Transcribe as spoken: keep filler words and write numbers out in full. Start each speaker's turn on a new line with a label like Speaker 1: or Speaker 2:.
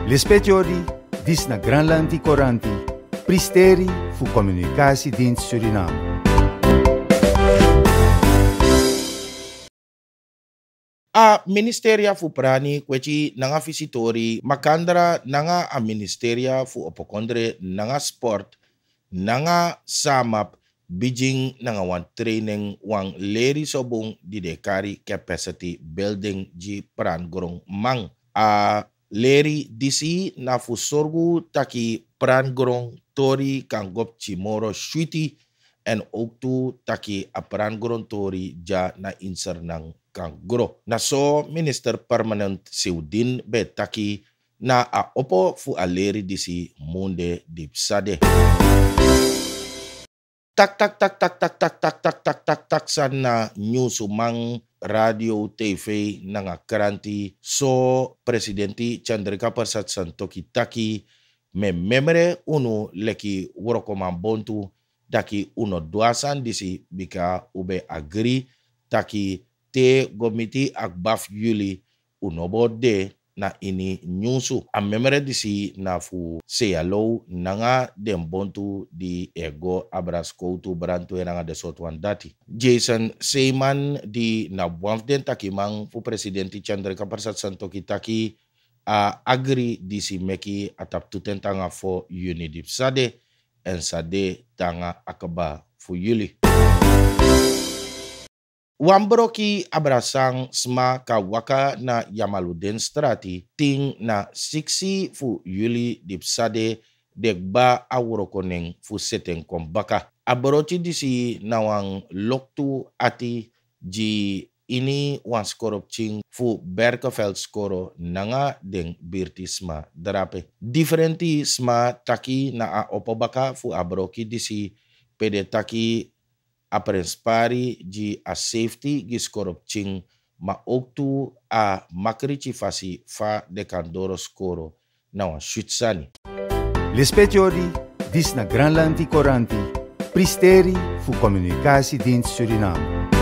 Speaker 1: L'espetiori, dis na Granlandi Coranti, pristeri fu Communicatiedienst Suriname.
Speaker 2: A Ministeria fu Prani kweci nanga visitori makandra nanga a Ministeria fu opokondre nanga sport nanga samap bijing nanga wan training wan leri sobong di dekari capacity building ji Pran Gorong Mang. A leri disi na fu sorgu taki Pran Gorong tori kan gop chimoro shuiti en ook tu taki a Pran Gorong tori ja na inser nang kan gro. Na so minister permanent Siudin be taki na a opo fu a leri disi munde dipsade. Tak tak tak tak tak tak tak tak tak tak tak sana news umang radio T V nanga karanti so presidenti Chandrika Persat Santoki taki me memere uno leki worokoman bontu daki uno duasan disi bika ube agri taki te gomiti akbaf yuli uno bode na ini nyusu a memere disi na fu seyalo nanga den bontu di ego abrasko tu brantu nanga de sotwan dati Jason Seyman di na buamden takimang fu presidenti Chandrika Persat Santoki taki a agri disi meki atap tuten tanga fo unidip sade en sade tanga akaba fu yuli. Wambroki abrasang sma kawaka na Yamaluden strati ting na siksi fu yuli dipsade degba awurokoneng fu seteng kombaka. Abroti disi nawang loktu ati ji ini wan skorop ching fu Berkeveld skoro nanga deng birti sma darape. Differenti sma taki na a opobaka fu abroki disi pede taki aprenspari ji a safety gis korupcing ma oktu a makrici fasi fa de kandoro skoro na wan shutsani.
Speaker 1: L'espetiori, dis na Granlandi Coranti, pristeri fu Communicatiedienst Suriname.